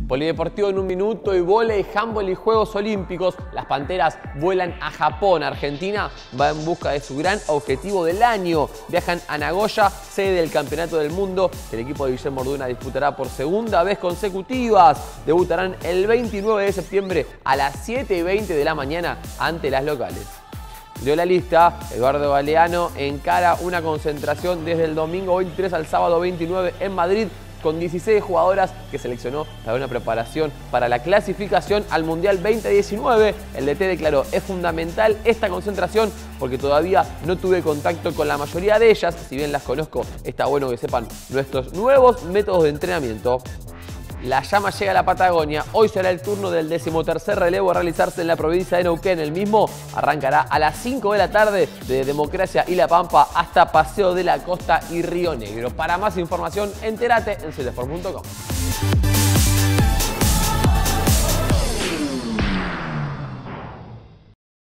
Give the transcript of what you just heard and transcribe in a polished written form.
Polideportivo en un minuto y vóley, handball y Juegos Olímpicos. Las Panteras vuelan a Japón. Argentina va en busca de su gran objetivo del año. Viajan a Nagoya, sede del Campeonato del Mundo, que el equipo de Guillermo Orduna disputará por segunda vez consecutivas. Debutarán el 29 de septiembre a las 7:20 de la mañana ante las locales. Dio la lista, Eduardo Galeano encara una concentración desde el domingo 23 al sábado 29 en Madrid, con 16 jugadoras que seleccionó para una preparación para la clasificación al Mundial 2019. El DT declaró: es fundamental esta concentración porque todavía no tuve contacto con la mayoría de ellas. Si bien las conozco, está bueno que sepan nuestros nuevos métodos de entrenamiento. La llama llega a la Patagonia. Hoy será el turno del 13º relevo a realizarse en la provincia de Neuquén. El mismo arrancará a las 5 de la tarde de Democracia y La Pampa hasta Paseo de la Costa y Río Negro. Para más información, entérate en celesport.com.